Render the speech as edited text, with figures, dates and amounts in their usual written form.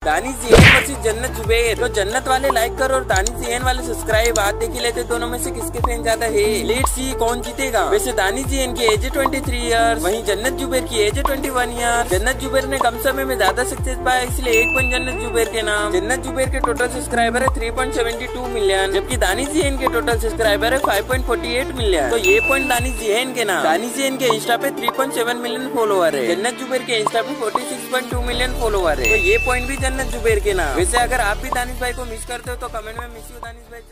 दानिश जियान versus जन्नत जुबैर। तो जन्नत वाले लाइक करो और दानिश जियान वाले सब्सक्राइब। आज देख लेते दोनों में से किसके फैन ज्यादा है। लेट्स सी कौन जीतेगा। वैसे दानिश जियान की एज 23 ईयर्स, वहीं जन्नत जुबैर की एज 21 ईयर्स। जन्नत जुबैर ने कम समय में ज्यादा सक्सेस पाया, इसलिए 1 पॉइंट जन्नत जुबैर के नाम। जन्नत जुबैर के टोटल सब्सक्राइबर है 3.72 मिलियन, जबकि दानिश जियान के टोटल सब्सक्राइबर है 5.48 मिलियन। तो ये पॉइंट दानिश जियान के नाम। दानिश जियान के इंस्टा पे 3.7 मिलियन फॉलोअर है। जन्नत जुबैर के इंस्टा पे 46.2 मिलियन फॉलोअर है। तो ये पॉइंट भी जन्नत जुबैर के नाम। वैसे अगर आप भी दानिश भाई को मिस करते हो तो कमेंट में मिस यू दानिश भाई।